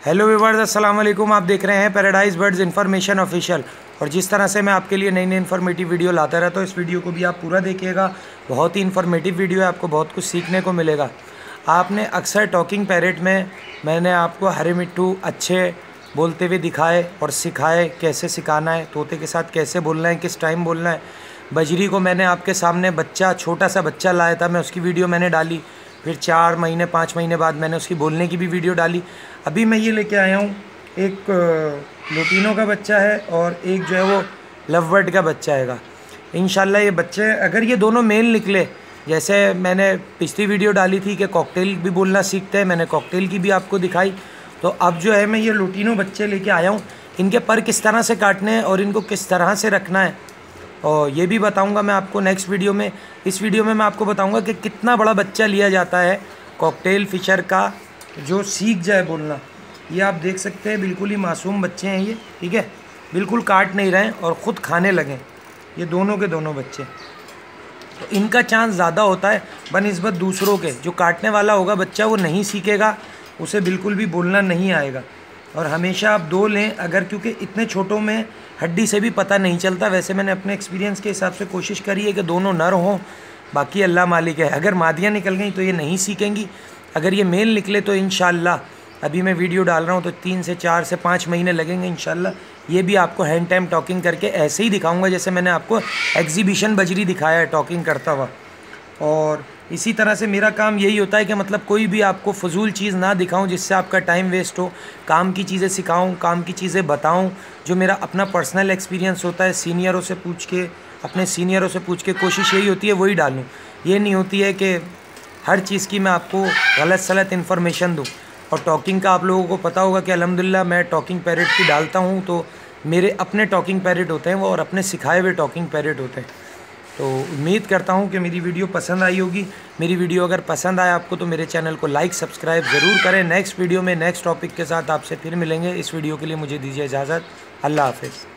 Hello viewers, अस्सलाम वालेकुम। आप देख रहे हैं पैराडाइज बर्ड्स इन्फॉर्मेशन ऑफिशियल। और जिस तरह से मैं आपके लिए नई नई इन्फॉर्मेटिव वीडियो लाता रहता हूँ, इस वीडियो को भी आप पूरा देखिएगा। बहुत ही इन्फॉर्मेटिव वीडियो है, आपको बहुत कुछ सीखने को मिलेगा। आपने अक्सर टॉकिंग पैरेट में मैंने आपको हरे मिट्ठू अच्छे बोलते हुए दिखाए और सिखाए कैसे सिखाना है, तोते के साथ कैसे बोलना है, किस टाइम बोलना है। बजरी को मैंने आपके सामने बच्चा, छोटा सा बच्चा लाया था, मैं उसकी वीडियो मैंने डाली। फिर 4 महीने 5 महीने बाद मैंने उसकी बोलने की भी वीडियो डाली। अभी मैं ये लेके आया हूँ, एक लुटिनो का बच्चा है और एक जो है वो लव बर्ड का बच्चा हैगा। इंशाल्लाह ये बच्चे अगर ये दोनों मेल निकले, जैसे मैंने पिछली वीडियो डाली थी कि कॉकटेल भी बोलना सीखते हैं, मैंने कॉकटेल की भी आपको दिखाई। तो अब जो है मैं ये लुटिनो बच्चे लेके आया हूँ। इनके पर किस तरह से काटने हैं और इनको किस तरह से रखना है और ये भी बताऊंगा मैं आपको नेक्स्ट वीडियो में। इस वीडियो में मैं आपको बताऊंगा कि कितना बड़ा बच्चा लिया जाता है कॉकटेल फिशर का जो सीख जाए बोलना। ये आप देख सकते हैं, बिल्कुल ही मासूम बच्चे हैं ये, ठीक है, बिल्कुल काट नहीं रहे हैं और ख़ुद खाने लगें ये दोनों के दोनों बच्चे। तो इनका चांस ज़्यादा होता है बनिस्बत दूसरों के। जो काटने वाला होगा बच्चा वो नहीं सीखेगा, उसे बिल्कुल भी बोलना नहीं आएगा। और हमेशा आप 2 लें अगर, क्योंकि इतने छोटों में हड्डी से भी पता नहीं चलता। वैसे मैंने अपने एक्सपीरियंस के हिसाब से कोशिश करी है कि दोनों नर हों, बाकी अल्लाह मालिक है। अगर मादियाँ निकल गई तो ये नहीं सीखेंगी, अगर ये मेल निकले तो इंशाल्लाह, अभी मैं वीडियो डाल रहा हूँ तो 3 से 4 से 5 महीने लगेंगे इंशाल्लाह। ये भी आपको हैंड टाइम टॉकिंग करके ऐसे ही दिखाऊँगा जैसे मैंने आपको एग्जीबिशन बजरी दिखाया है टॉकिंग करता हुआ। और इसी तरह से मेरा काम यही होता है कि मतलब कोई भी आपको फजूल चीज़ ना दिखाऊं जिससे आपका टाइम वेस्ट हो। काम की चीज़ें सिखाऊं, काम की चीज़ें बताऊं, जो मेरा अपना पर्सनल एक्सपीरियंस होता है सीनियरों से पूछ के, अपने सीनियरों से पूछ के कोशिश यही होती है वही डालूं। ये नहीं होती है कि हर चीज़ की मैं आपको गलत सलत इन्फॉर्मेशन दूँ। और टॉकिंग का आप लोगों को पता होगा कि अल्हम्दुलिल्लाह मैं टॉकिंग पैरेट की डालता हूँ, तो मेरे अपने टॉकिंग पैरेट होते हैं वो और अपने सिखाए हुए टॉकिंग पैरेट होते हैं। तो उम्मीद करता हूँ कि मेरी वीडियो पसंद आई होगी। मेरी वीडियो अगर पसंद आए आपको तो मेरे चैनल को लाइक सब्सक्राइब ज़रूर करें। नेक्स्ट वीडियो में नेक्स्ट टॉपिक के साथ आपसे फिर मिलेंगे। इस वीडियो के लिए मुझे दीजिए इजाज़त। अल्लाह हाफ़िज़।